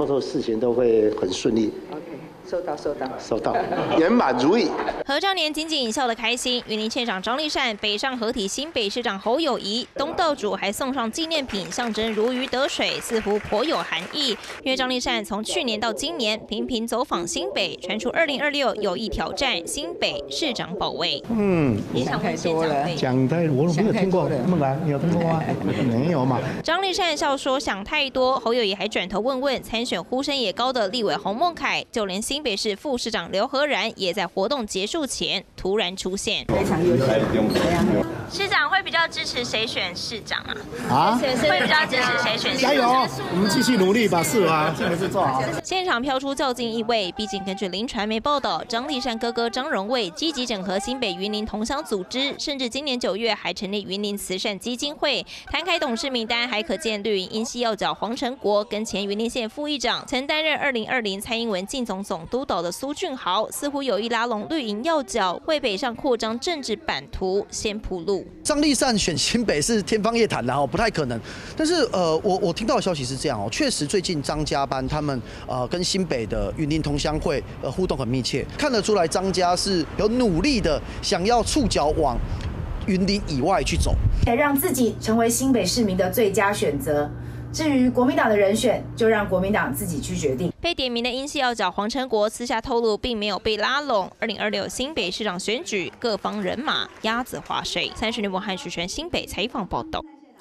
后头事情都会很顺利。 OK， 收到， 圆满如意。 合照年仅仅笑得开心，云林县长张丽善、北上合体新北市长侯友宜、东道主还送上纪念品，象征如鱼得水，似乎颇有含义。因为张丽善从去年到今年频频走访新北，传出2026有意挑战新北市长宝位。 也想太多了， 讲太我没有听过，孟兰你有听过吗？没有嘛。 张丽善笑说想太多，侯友宜还转头问参选呼声也高的立委洪孟凯，就连新北市副市长刘和然也在活动结束前突然出现。 非常优秀。 市长会比较支持谁选市长啊？ 会比较支持谁选市长？ 加油！我们继续努力，把事做好。 现场飘出较劲意味，毕竟根据林传媒报道，张丽善哥哥张荣卫积极整合新北云林同乡组织，甚至今年9月还成立云林慈善基金会。摊开董事名单，还可见绿营因系要角黄成国跟前云林县副议长，曾担任2020蔡英文进总督导的苏俊豪，似乎有意拉拢绿营要角，为北上扩张政治版图先铺路。 张丽善选新北是天方夜谭的不太可能。但是我听到的消息是这样确实最近张家班他们跟新北的云林同乡会互动很密切，看得出来张家是有努力的想要触角往云林以外去走， 让自己成为新北市民的最佳选择。至于国民党的人选，就让国民党自己去决定。 被点名的因系要角黄成国私下透露，并没有被拉拢。2026新北市长选举，各方人马鸭子划水。30年武汉徐全新北采访报道。